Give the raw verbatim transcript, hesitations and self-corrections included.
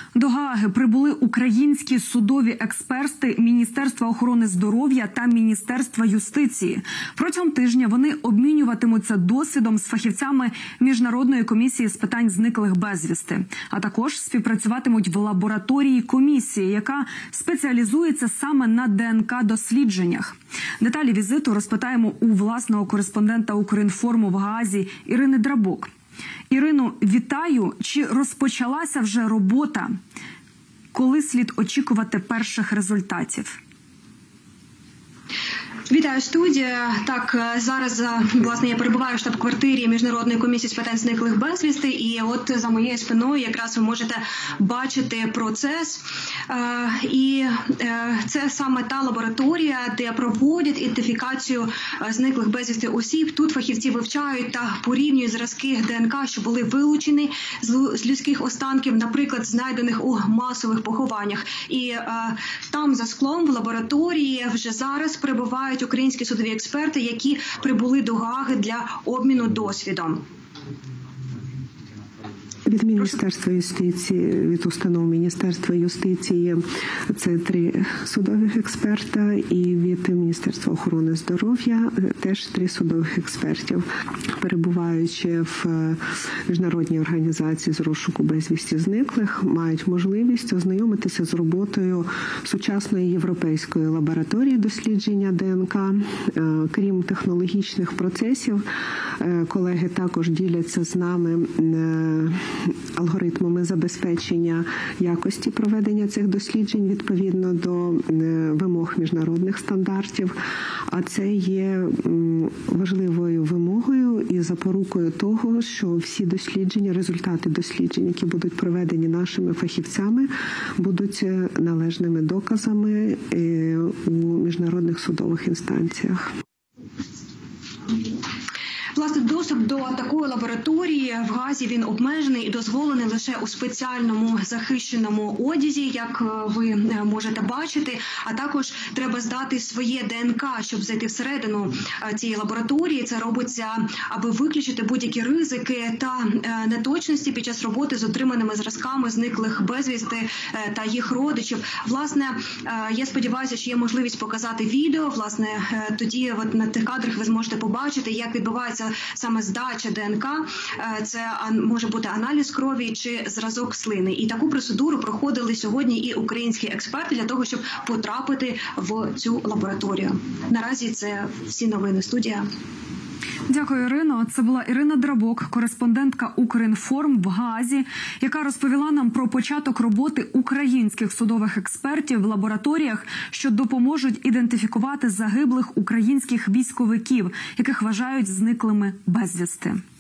До Гааги прибули українські судові експерти Міністерства охорони здоров'я та Міністерства юстиції. Протягом тижня вони обмінюватимуться досвідом з фахівцями Міжнародної комісії з питань зниклих безвісти, а також співпрацюватимуть в лабораторії комісії, яка спеціалізується саме на ДНК-дослідженнях. Деталі візиту розпитаємо у власного кореспондента Укрінформу в Гаазі Ірини Драбок. Ірино, вітаю. Чи розпочалася вже робота? Коли слід очікувати перших результатів? Вітаю, студія. Так, зараз, власне, я перебуваю в штаб-квартирі Міжнародної комісії з питань зниклих безвісти, і от за моєю спиною якраз ви можете бачити процес. І це саме та лабораторія, де проводять ідентифікацію зниклих безвісти осіб. Тут фахівці вивчають та порівнюють зразки ДНК, що були вилучені з людських останків, наприклад, знайдених у масових похованнях. І там за склом в лабораторії вже зараз перебувають українські судові експерти, які прибули до Гааги для обміну досвідом. Від Міністерства юстиції, від установ Міністерства юстиції це три судових експерта, і від Міністерства охорони здоров'я теж три судових експертів. Перебуваючи в міжнародній організації з розшуку безвісті зниклих, мають можливість ознайомитися з роботою сучасної європейської лабораторії дослідження ДНК. Крім технологічних процесів, колеги також діляться з нами алгоритмами забезпечення якості проведення цих досліджень відповідно до вимог міжнародних стандартів. А це є важливою вимогою і запорукою того, що всі дослідження, результати досліджень, які будуть проведені нашими фахівцями, будуть належними доказами у міжнародних судових інстанціях. Власне, доступ до такої лабораторії в Гаазі, він обмежений і дозволений лише у спеціальному захищеному одязі, як ви можете бачити, а також треба здати своє ДНК, щоб зайти всередину цієї лабораторії. Це робиться, аби виключити будь-які ризики та неточності під час роботи з отриманими зразками зниклих безвісти та їх родичів. Власне, я сподіваюся, що є можливість показати відео. Власне, тоді от на тих кадрах ви зможете побачити, як відбувається саме здача ДНК, це може бути аналіз крові чи зразок слини. І таку процедуру проходили сьогодні і українські експерти для того, щоб потрапити в цю лабораторію. Наразі це всі новини. Студія. Дякую, Ірино. Це була Ірина Драбок, кореспондентка Укрінформ в Гаазі, яка розповіла нам про початок роботи українських судових експертів в лабораторіях, що допоможуть ідентифікувати загиблих українських військовиків, яких вважають зниклими безвісти.